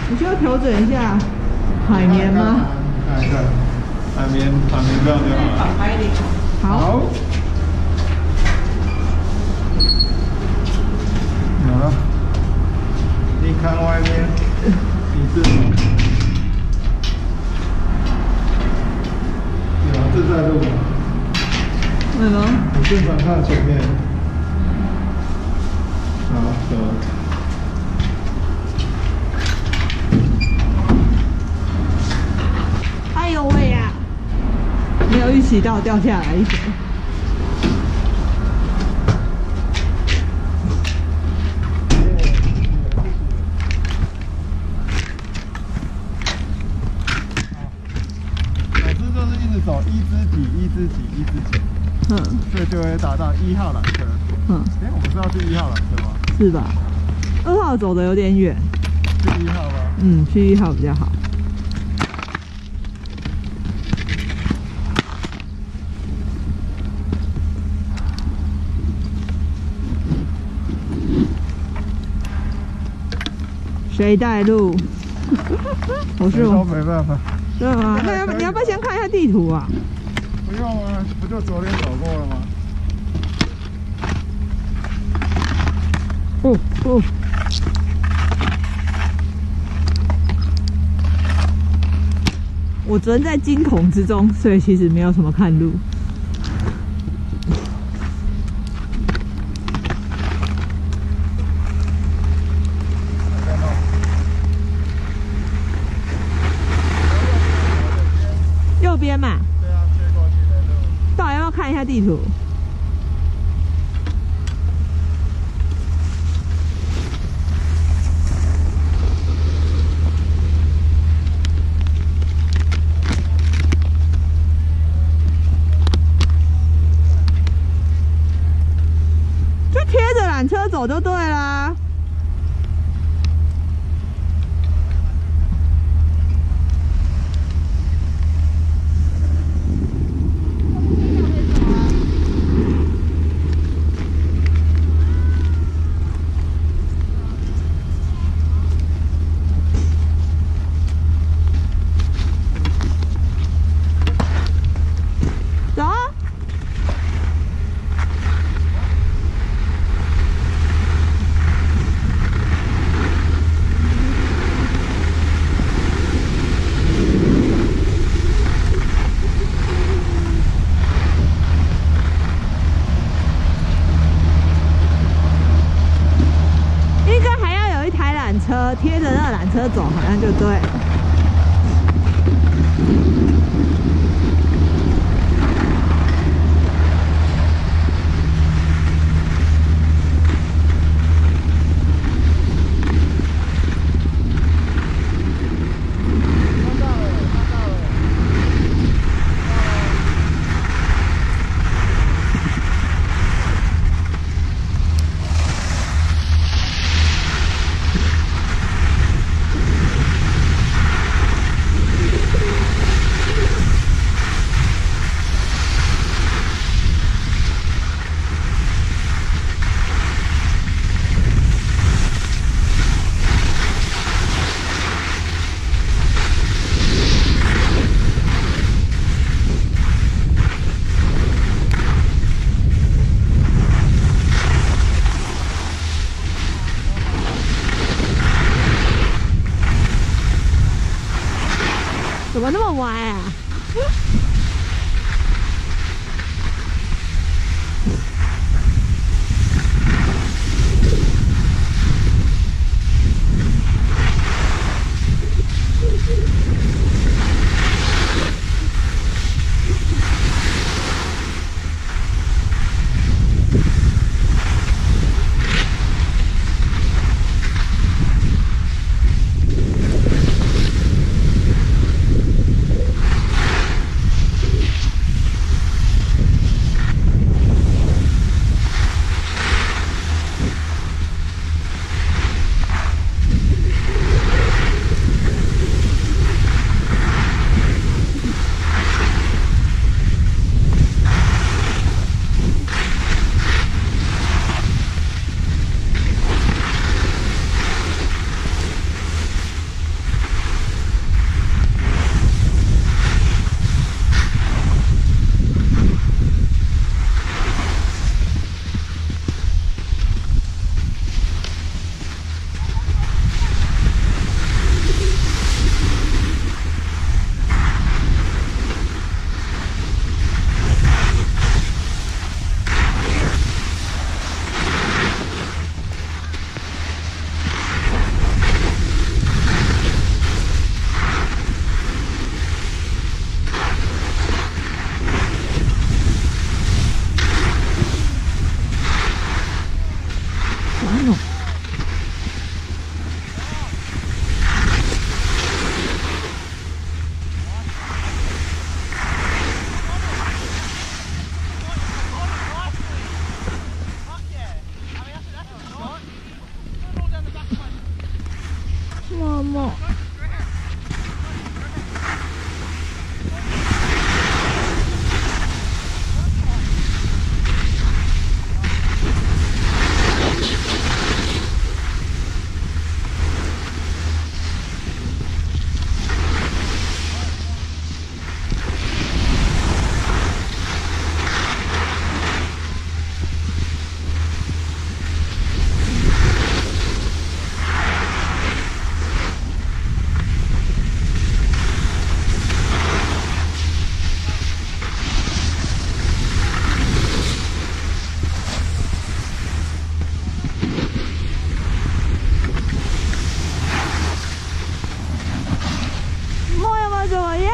你需要调整一下海绵吗？ 看一看，海绵这样就好了。 反拍一点。 好。 有了。你看外面，你自己。有啊，这在录。 对吗？ 你正常看前面。好，走了。 哎呦喂呀！没有预期到掉下来一些。 老师就是一直走一支几，所以就会达到1号缆车。我们是要去1号缆车吗？ 是吧？2号走的有点远。 去1号吗？ 去1号比较好。谁带路？我是我。 没办法。 是吗？那你要不要先看一下地图啊？ 不用啊，不就昨天走过了吗？ 我昨天在惊恐之中，所以其实没有什么看路。右边嘛。 对啊，切过去的路。 到底要不要看一下地图？就贴着缆车走就对啦。走啊！应该还要有一台缆车贴着那个缆车走，好像就对了。怎么那么歪啊？ 烦哦。默默。怎么样？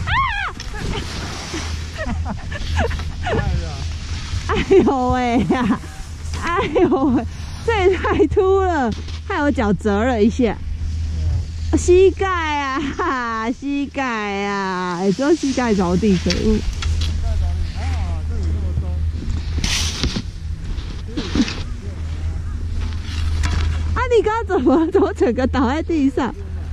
哎呦喂呀！哎呦喂，这也太突了，害我脚折了一下。膝盖啊，哈，膝盖啊，只有膝盖着地，可恶。 还好啊，这里这么松。 啊，你刚刚怎么整个倒在地上？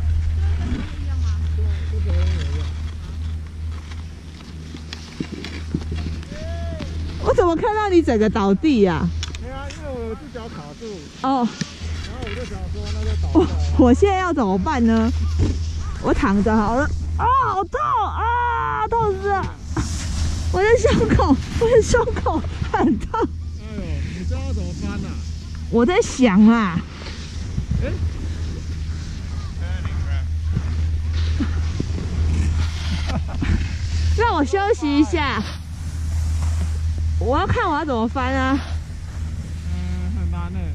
我怎么看到你整个倒地呀？ 没啊，因为我有只脚卡住。 哦。 然后我就想说，那就倒下来。 我现在要怎么办呢？我躺着好了。啊，好痛啊，痛死了！我的胸口很痛。 哎呦，你知道怎么翻啊？ 我在想啊。 哎。 让我休息一下。我要看我要怎么翻啊。 很难呢。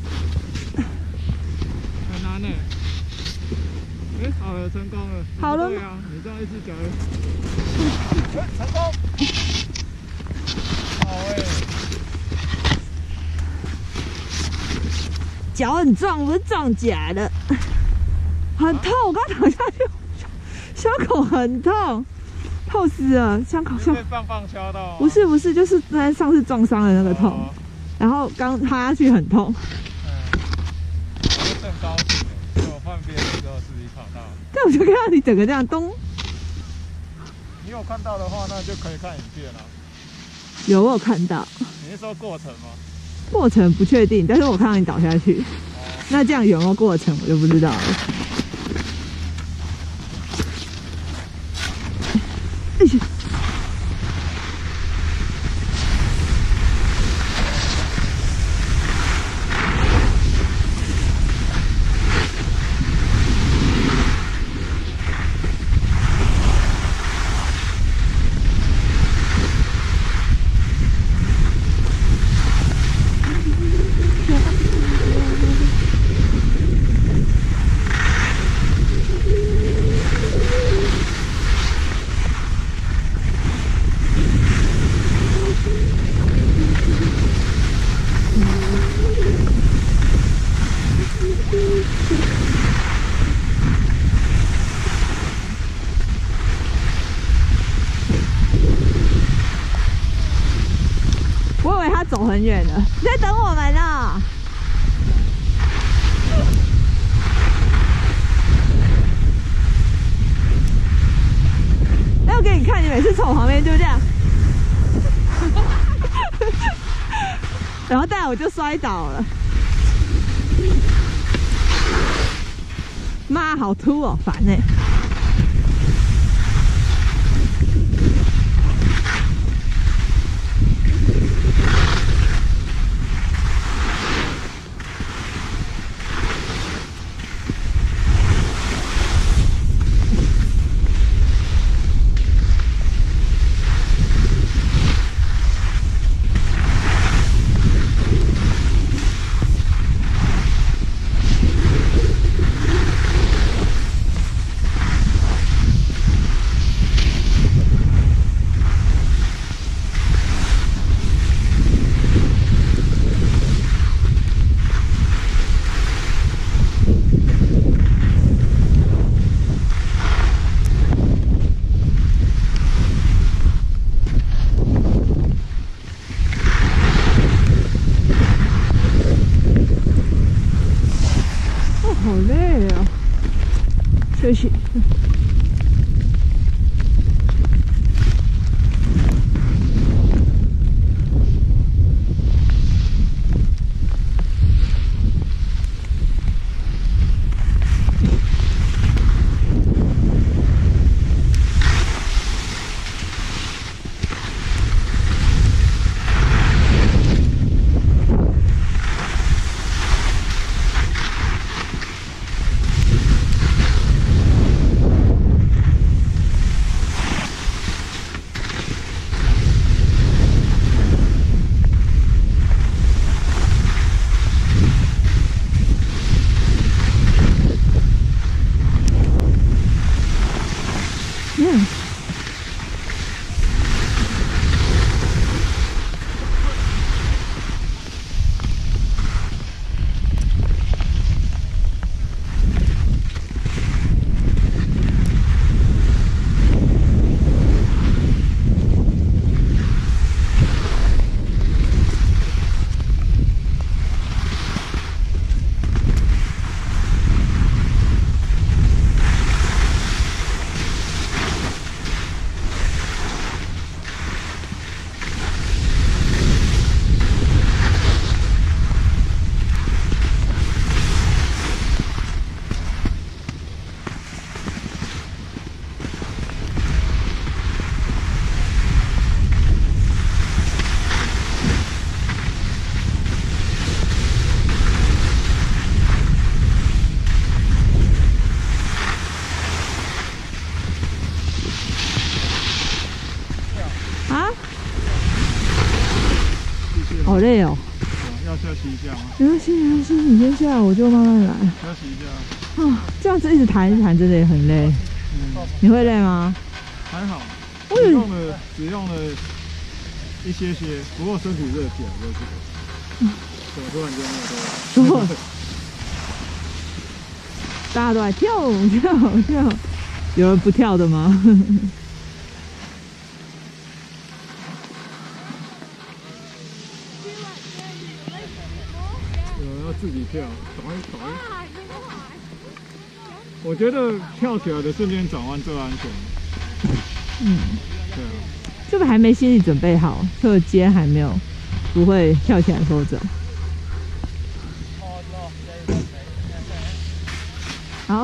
很难呢。哎，好了，成功了。 好了。 对啊，你这样一只脚。哎，成功。好哎。 脚很壮，不是撞假的。很痛，我刚躺下去，胸口很痛。痛死了，伤口被棒敲到。 不是，就是在上次撞伤的那个痛，然后刚趴下去很痛。 我正高兴，我换边的时候自己跑到。 但我就看到你整个这样咚。 你有看到的话，那就可以看影片了。 有，我有看到。 你是说过程吗？过程不确定，但是我看到你倒下去。那这样有没有过程，我就不知道了。我以为他走很远了，你在等我们呢。要给你看，你每次从我旁边就这样，然后待会我就摔倒了。妈，好秃哦，烦欸。 累了，休息。好累哦！ 要休息一下吗？ 没关系，没关系，你先下，我就慢慢来。 休息一下。 啊，这样子一直弹一直弹，真的也很累。你会累吗？ 还好，只用了一些，不过身体热起来就是。怎么突然间那么多？ 大家都在跳，有人不跳的吗？ 自己跳，抖一。我觉得跳起来的瞬间转弯最安全。对啊。 是不是还没心理准备好？课间还没有，不会跳起来收着。好。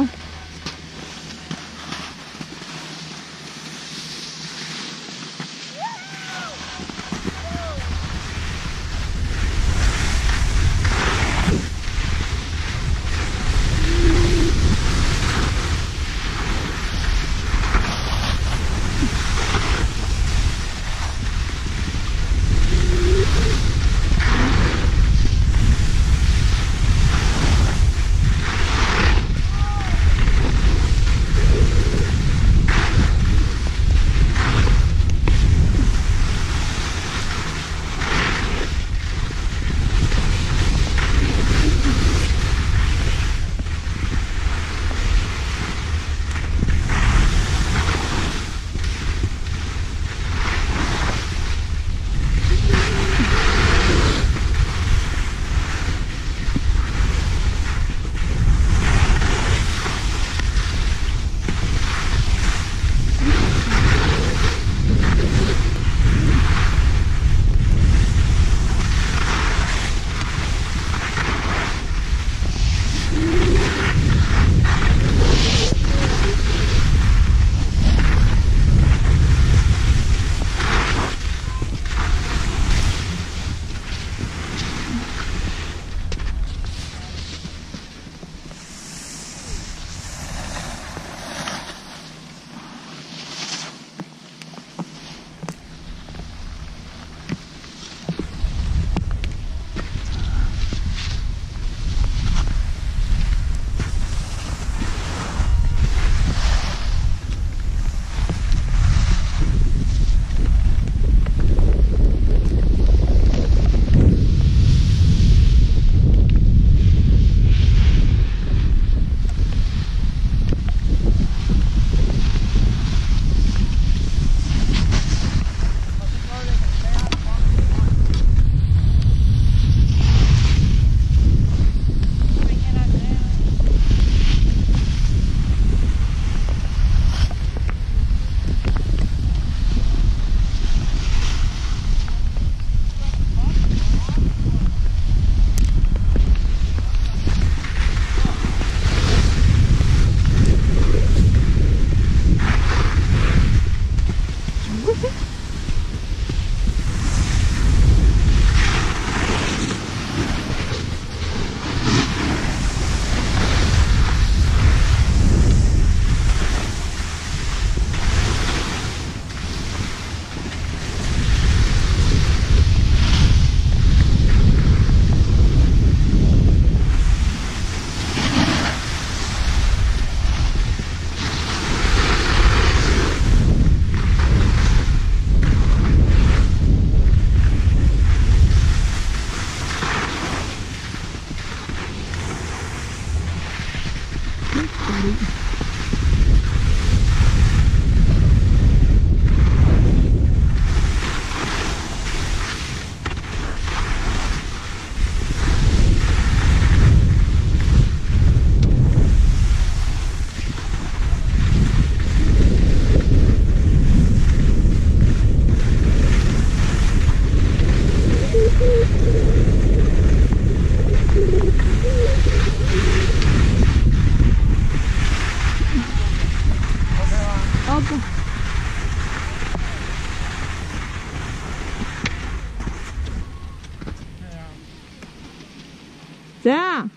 怎样？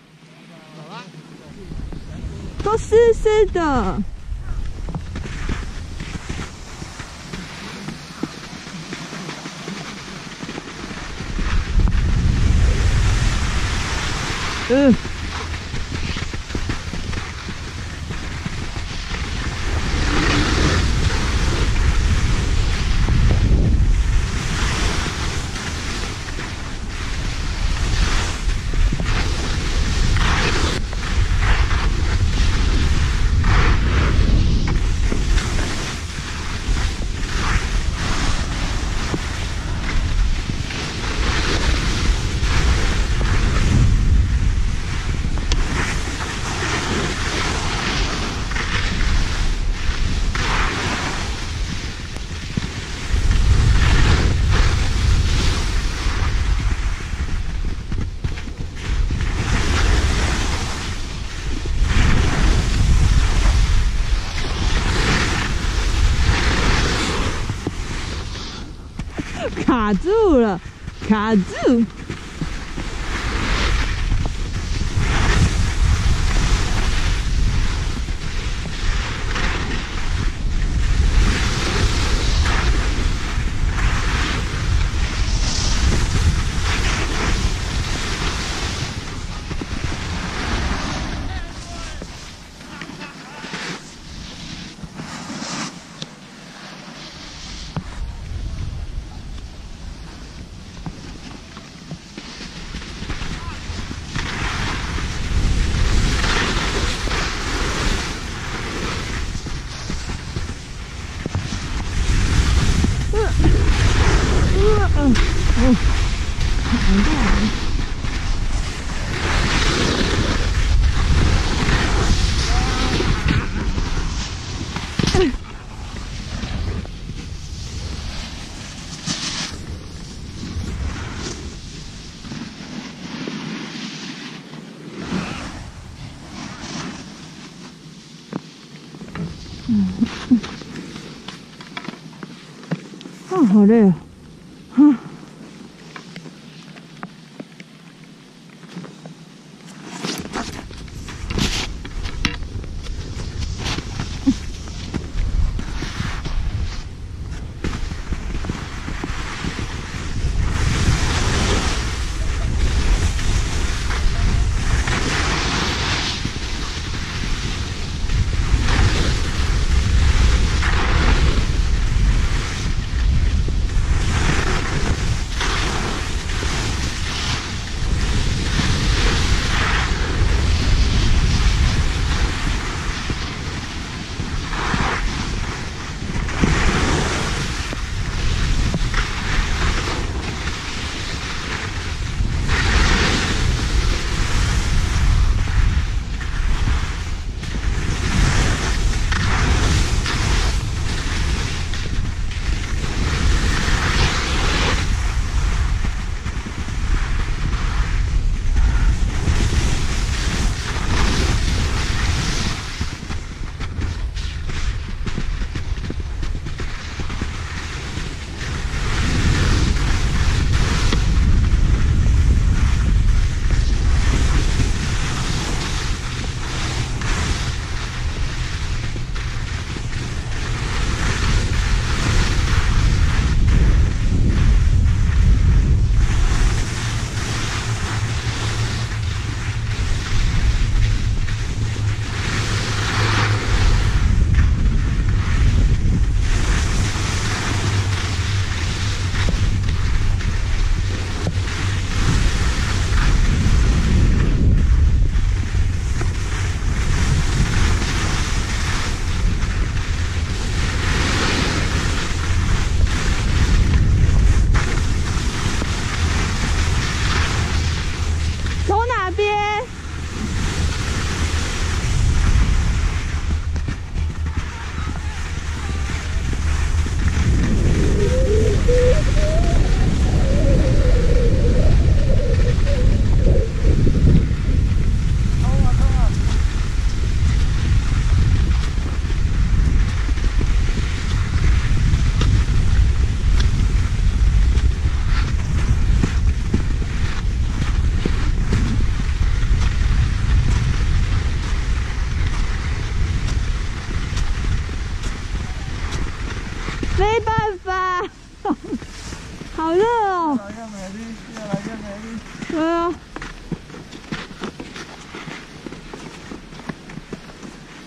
都湿湿的。卡住了，卡住！好累哦，哈。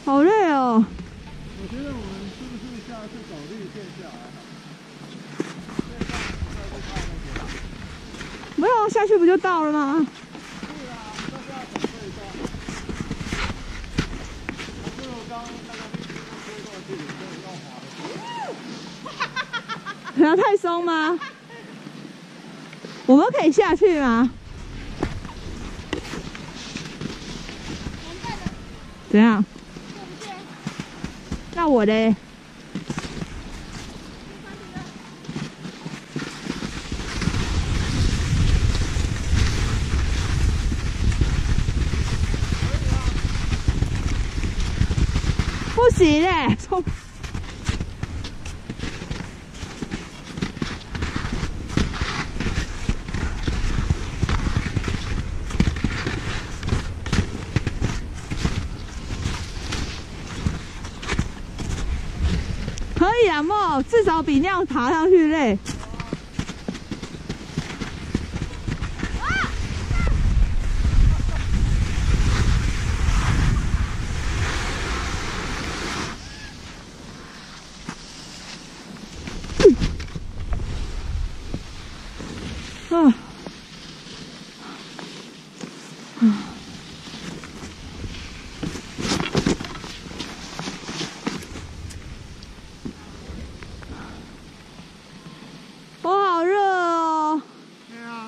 好累哦。 我觉得我们是不是下次找绿线下来好？ 没有下去不就到了吗？ 是啊，但是要走这一段。可是我刚刚那个绿线推过去，所以要滑的。 然后太松吗？我们可以下去吗？怎样？那我嘞？不行嘞，冲！可以啊，莫，至少比那样爬上去累。啊！我好热哦。 对啊。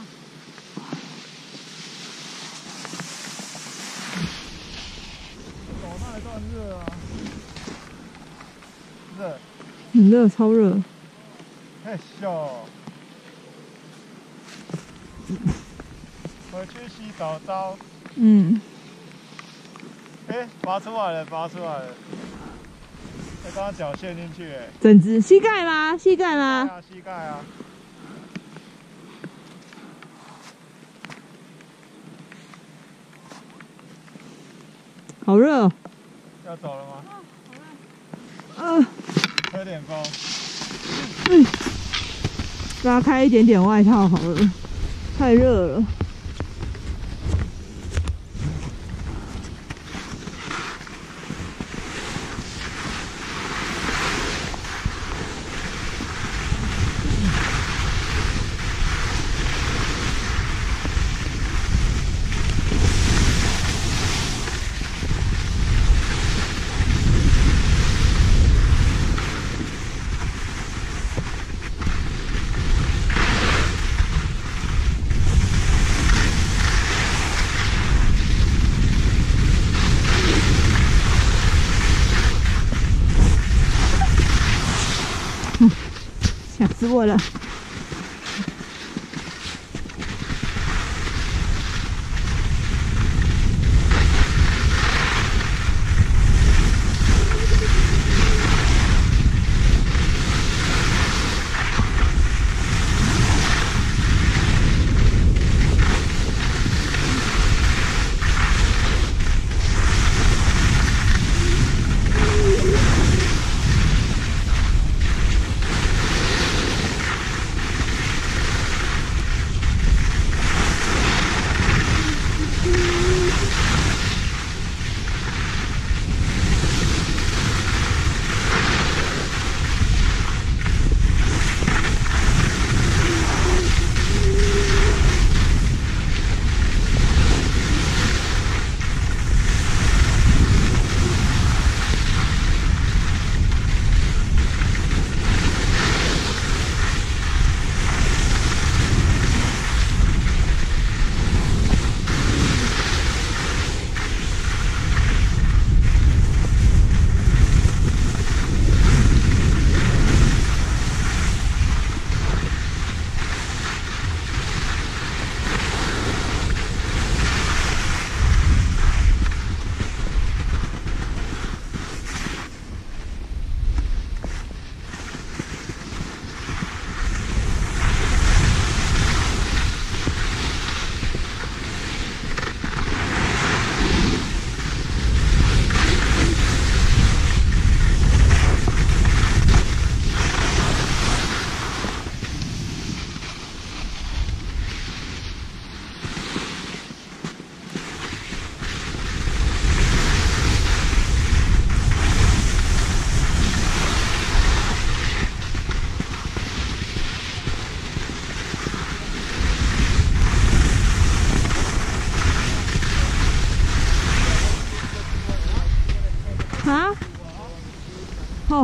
走那一段热啊。热。 很热，超热。 太秀。回去洗澡澡。 嗯。 哎，拔出来了，拔出来了。刚刚脚陷进去，哎。 整只膝盖吗？膝盖吗？ 膝盖啊。 好热哦。 要走了吗？吹点风。 拉开一点点外套好了，太热了。吓死我了！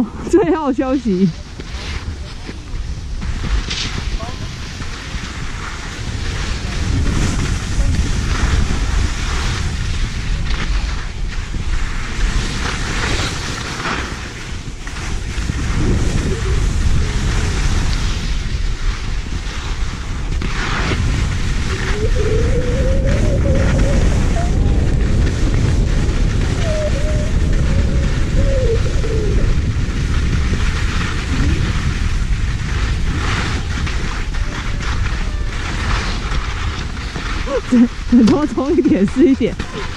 后休息。多冲一点是一点。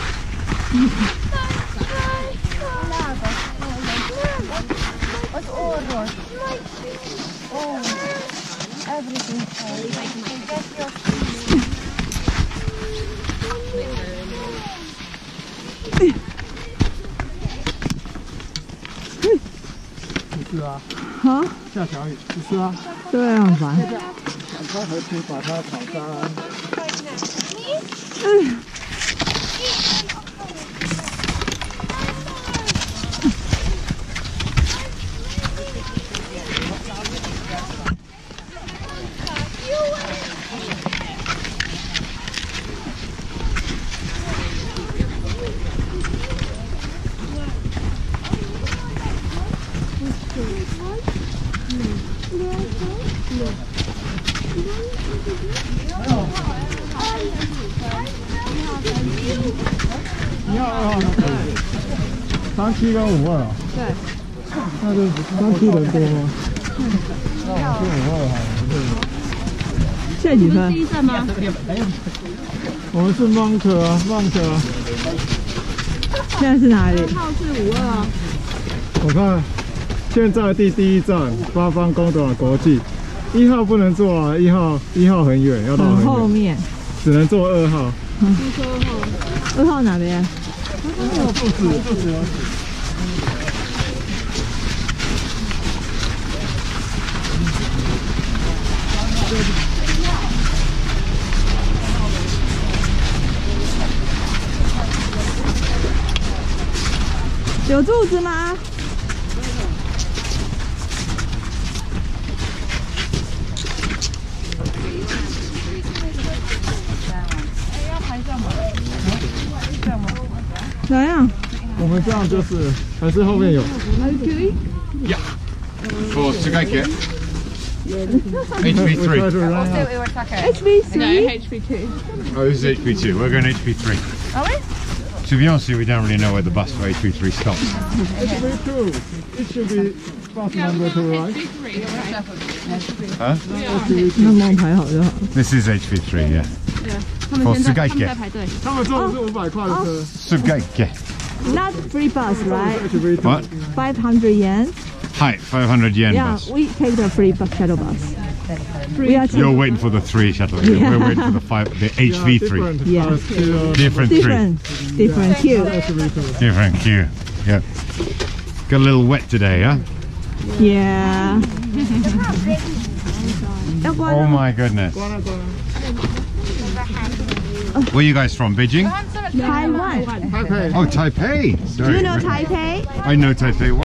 是啊， 啊？ 下小雨，是啊， 对啊，很烦。 赶快回去把它烤干。1号、2号都可以，37跟52啊。对。那就37人多吗？那我们去52好了。 现在几分？ 第一站吗？ 我们是 Monk 啊 ，Monk 啊。 现在是哪里？ 号是52啊。 我看现在第一站八方公馆国际，1号不能坐啊，1号很远，要到很很远， 后面。 只能坐2号。 2号哪边？ 肚子有。 有柱子吗？ 要拍照吗？ 怎样？ 我们这样就是还是后面有。 Yeah. For Sugaki. HV3. HV3? HP2. Oh, this is HV2. We're going HV3. Are we? To be honest with you, we don't really know where the bus for HV3 stops. HV2. It should be bus number 2, right? HP3, Huh? 那帮我排好就好。 This is HV3, yeah. 他们 For 现在 Sugaki. 排队。 他们坐的是500块的车。 Sugaki. Not free bus, right? HV2. What? 500 yen. Hi, 500 yen Yeah, bus. we take the free shuttle bus. We are You're waiting for the 3 shuttle. Yeah. We're waiting for the HV3. Yeah. Different 3. different queue. Different queue. Yeah. Got a little wet today, huh? Yeah. 要关 Oh 了吗 my goodness. Where are you guys from? Beijing? Taiwan. Taipei. Oh, Taipei. Do Sorry. you know Taipei? I know Taipei.